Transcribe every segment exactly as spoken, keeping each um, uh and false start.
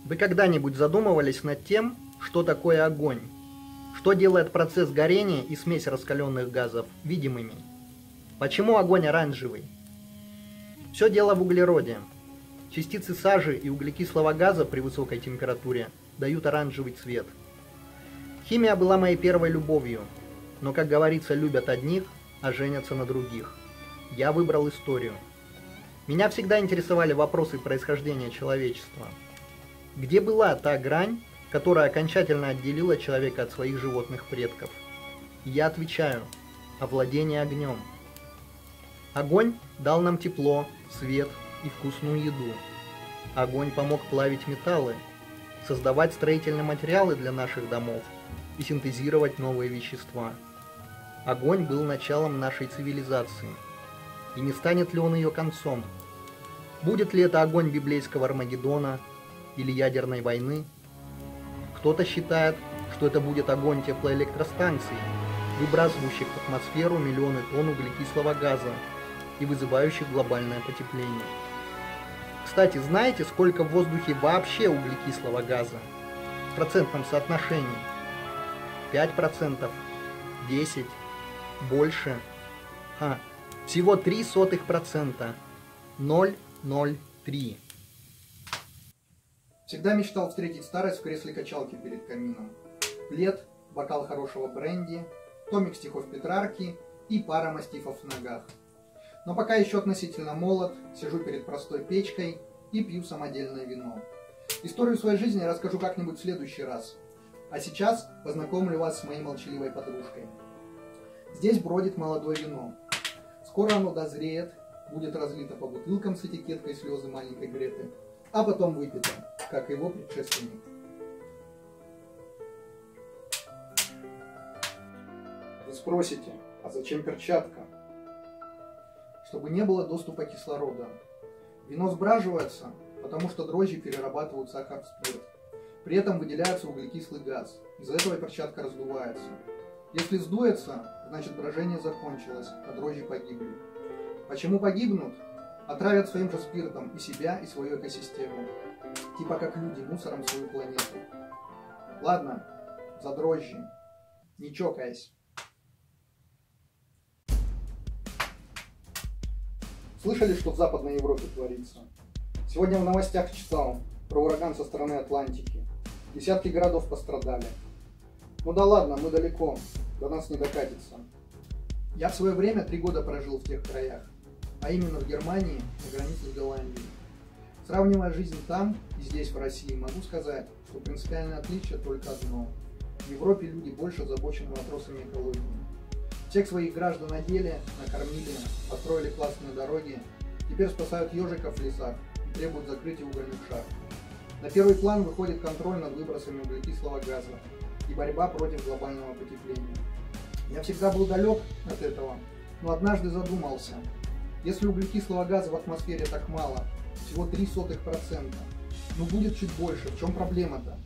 Вы когда-нибудь задумывались над тем, что такое огонь? Что делает процесс горения и смесь раскаленных газов видимыми? Почему огонь оранжевый? Все дело в углероде. Частицы сажи и углекислого газа при высокой температуре дают оранжевый цвет. Химия была моей первой любовью, но, как говорится, любят одних, а женятся на других. Я выбрал историю. Меня всегда интересовали вопросы происхождения человечества. Где была та грань, которая окончательно отделила человека от своих животных предков? И я отвечаю: овладение огнем. Огонь дал нам тепло, свет и вкусную еду. Огонь помог плавить металлы, создавать строительные материалы для наших домов и синтезировать новые вещества. Огонь был началом нашей цивилизации. И не станет ли он ее концом? Будет ли это огонь библейского Армагеддона или ядерной войны? Кто-то считает, что это будет огонь теплоэлектростанций, выбрасывающих в атмосферу миллионы тонн углекислого газа и вызывающих глобальное потепление. Кстати, знаете, сколько в воздухе вообще углекислого газа? В процентном соотношении? пять процентов? десять процентов? Больше? Ха, всего три сотых процента. ноль целых ноль три. Всегда мечтал встретить старость в кресле качалки перед камином. Плед, бокал хорошего бренди, томик стихов Петрарки и пара мастифов в ногах. Но пока еще относительно молод, сижу перед простой печкой и пью самодельное вино. Историю своей жизни расскажу как-нибудь в следующий раз. А сейчас познакомлю вас с моей молчаливой подружкой. Здесь бродит молодое вино. Скоро оно дозреет, будет разлито по бутылкам с этикеткой слезы маленькой Греты, а потом выпито, как его предшественник. Вы спросите, а зачем перчатка? Чтобы не было доступа кислорода. Вино сбраживается, потому что дрожжи перерабатывают сахар в спирт. При этом выделяется углекислый газ. Из-за этого перчатка раздувается. Если сдуется, значит брожение закончилось, а дрожжи погибли. Почему погибнут? Отравят своим же спиртом и себя, и свою экосистему. Типа как люди мусором свою планету. Ладно, за дрожжи. Не чокаясь. Слышали, что в Западной Европе творится? Сегодня в новостях читал про ураган со стороны Атлантики. Десятки городов пострадали. Ну да ладно, мы далеко, до нас не докатится. Я в свое время три года прожил в тех краях, а именно в Германии, на границе с Голландией. Сравнивая жизнь там и здесь, в России, могу сказать, что принципиальное отличие только одно. В Европе люди больше озабочены вопросами экологии. Всех своих граждан одели, накормили, построили классные дороги, теперь спасают ежиков в лесах и требуют закрытия угольных шахт. На первый план выходит контроль над выбросами углекислого газа и борьба против глобального потепления. Я всегда был далек от этого, но однажды задумался. Если углекислого газа в атмосфере так мало, всего три сотых процента, но будет чуть больше, в чем проблема-то?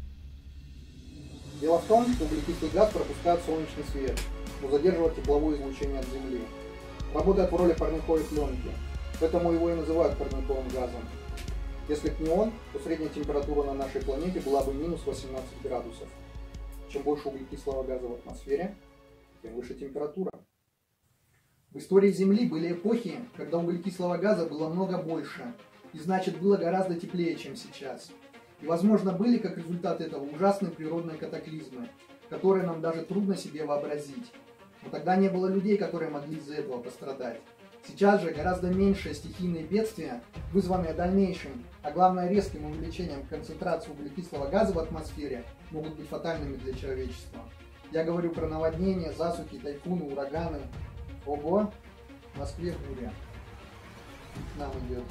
Дело в том, что углекислый газ пропускает солнечный свет, но задерживает тепловое излучение от Земли. Работает в роли парниковой пленки, поэтому его и называют парниковым газом. Если бы не он, то средняя температура на нашей планете была бы минус восемнадцать градусов. Чем больше углекислого газа в атмосфере, тем выше температура. В истории Земли были эпохи, когда углекислого газа было много больше, и значит было гораздо теплее, чем сейчас. И возможно были, как результат этого, ужасные природные катаклизмы, которые нам даже трудно себе вообразить. Но тогда не было людей, которые могли из-за этого пострадать. Сейчас же гораздо меньшие стихийные бедствия, вызванные дальнейшим, а главное резким увеличением концентрации углекислого газа в атмосфере, могут быть фатальными для человечества. Я говорю про наводнения, засухи, тайфуны, ураганы. Ого, в Москве буря. К нам идет.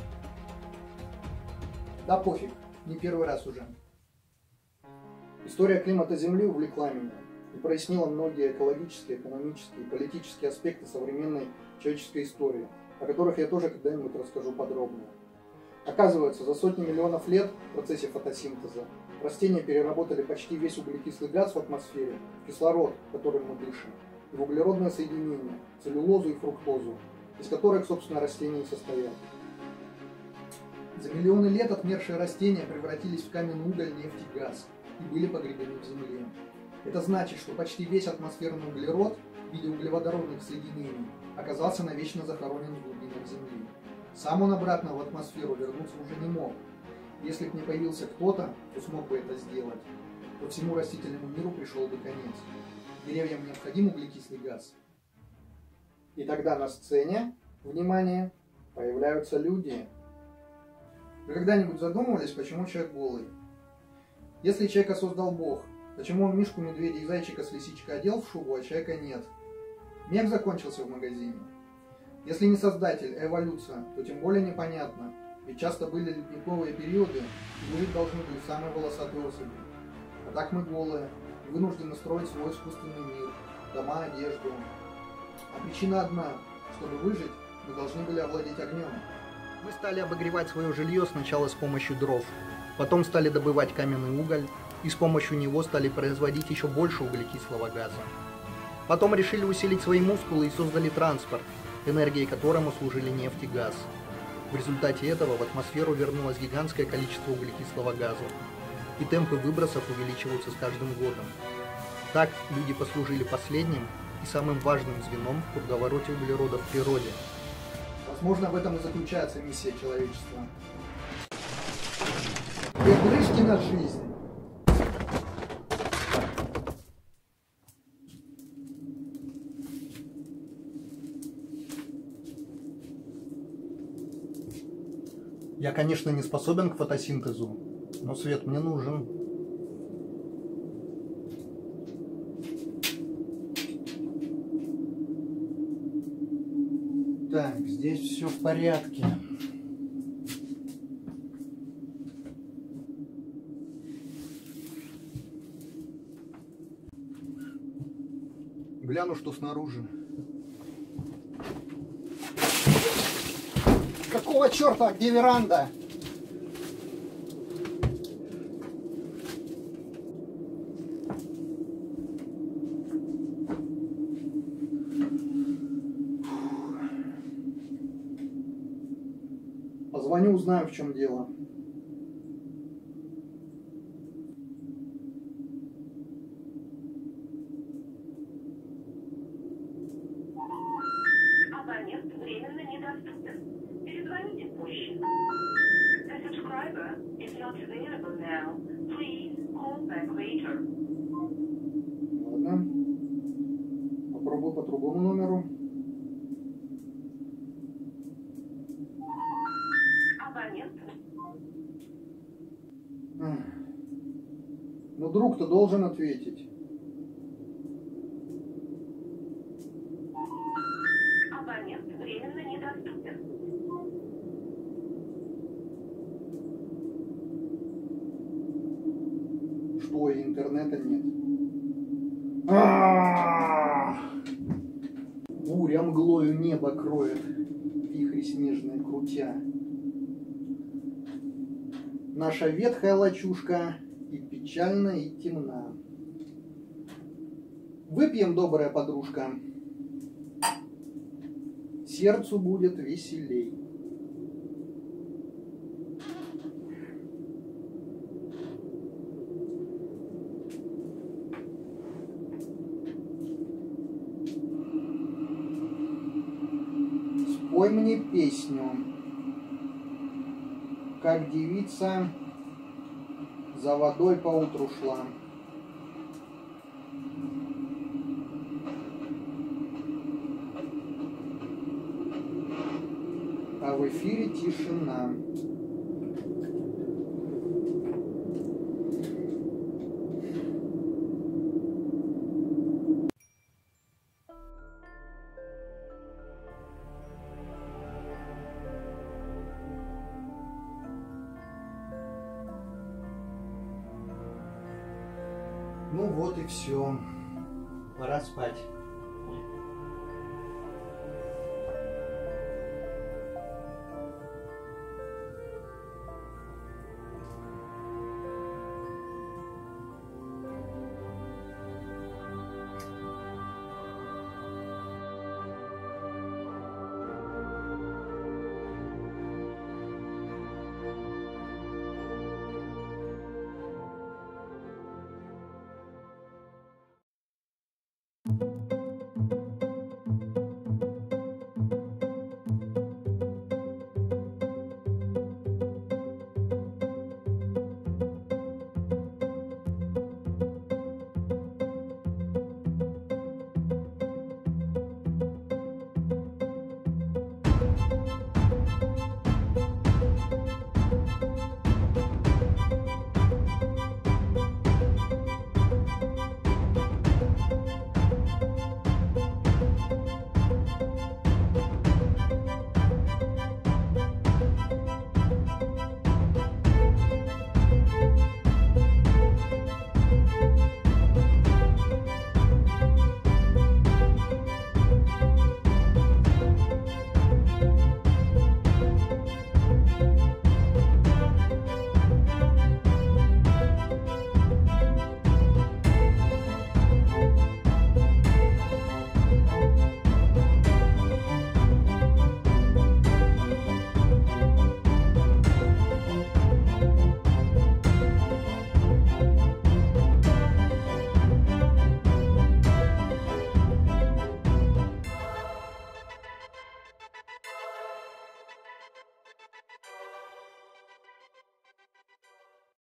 Да пофиг, не первый раз уже. История климата Земли увлекла меня и прояснила многие экологические, экономические и политические аспекты современной человеческой истории, о которых я тоже когда-нибудь расскажу подробно. Оказывается, за сотни миллионов лет в процессе фотосинтеза растения переработали почти весь углекислый газ в атмосфере в кислород, которым мы дышим, и в углеродное соединение, целлюлозу и фруктозу, из которых, собственно, растения и состоят. За миллионы лет отмершие растения превратились в каменный уголь, нефть и газ и были погребены в земле. Это значит, что почти весь атмосферный углерод в виде углеводородных соединений оказался навечно захоронен в глубинах Земли. Сам он обратно в атмосферу вернуться уже не мог. Если бы не появился кто-то, кто смог бы это сделать, то всему растительному миру пришел бы конец. Деревьям необходим углекислый газ. И тогда на сцене, внимание, появляются люди. Вы когда-нибудь задумывались, почему человек голый? Если человека создал Бог, почему он мишку, медведя и зайчика с лисичкой одел в шубу, а человека нет? Мех закончился в магазине. Если не создатель, а эволюция, то тем более непонятно, ведь часто были ледниковые периоды, и мы должны были самые волосатые особи. А так мы голые, и вынуждены строить свой искусственный мир, дома, одежду. А причина одна, чтобы выжить, мы должны были овладеть огнем. Мы стали обогревать свое жилье сначала с помощью дров, потом стали добывать каменный уголь, и с помощью него стали производить еще больше углекислого газа. Потом решили усилить свои мускулы и создали транспорт, энергией которому служили нефть и газ. В результате этого в атмосферу вернулось гигантское количество углекислого газа, и темпы выбросов увеличиваются с каждым годом. Так люди послужили последним и самым важным звеном в круговороте углерода в природе. Возможно, в этом и заключается миссия человечества. Перегрызки на жизнь. Я, конечно, не способен к фотосинтезу, но свет мне нужен. Так, здесь все в порядке. Гляну, что снаружи. Какого черта? Где веранда? Позвоню, узнаю, в чем дело. Абонент временно недоступен. Перезвоните позже. The subscriber is not available now. Please call back later. Ладно. Попробую по другому номеру. Абонент. Но друг-то должен ответить. Абонент временно недоступен. Что, и интернета нет? А-а-а! Буря мглою небо кроет, вихри снежные крутя. Наша ветхая лачушка и печальна, и темна. Выпьем, добрая подружка, сердцу будет веселей. Спой мне песню, как девица за водой поутру шла. А в эфире тишина. Ну вот и все. Пора спать.